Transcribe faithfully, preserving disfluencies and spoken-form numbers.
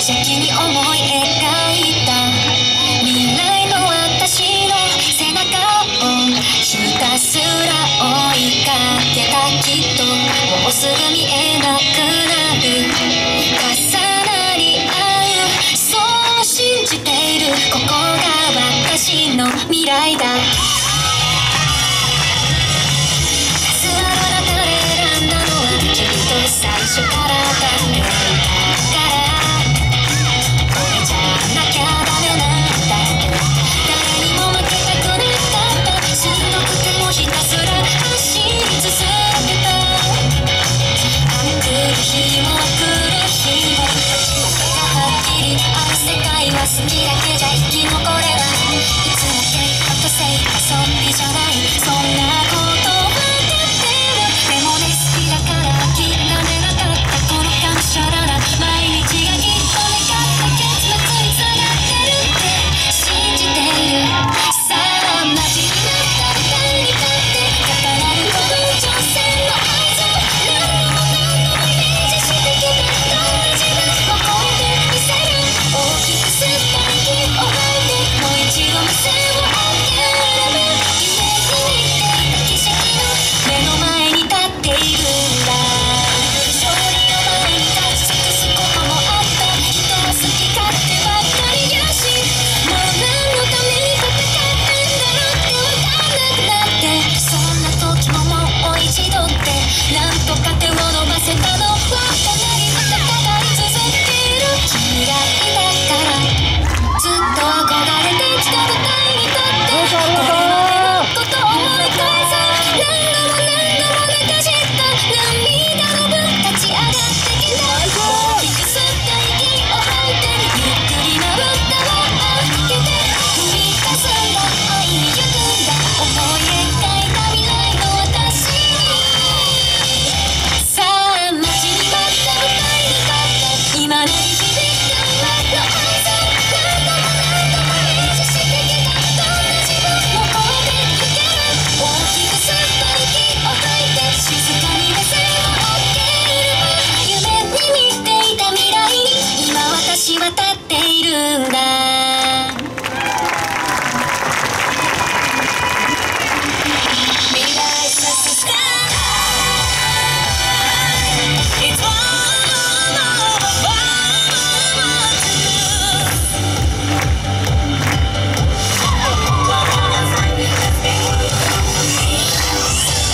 邪気に思い描いた未来の私の背中をひたすら追いかけた。きっともうすぐ見えなくなる。重なり合うそう信じている。ここが私の未来だ。最初からだ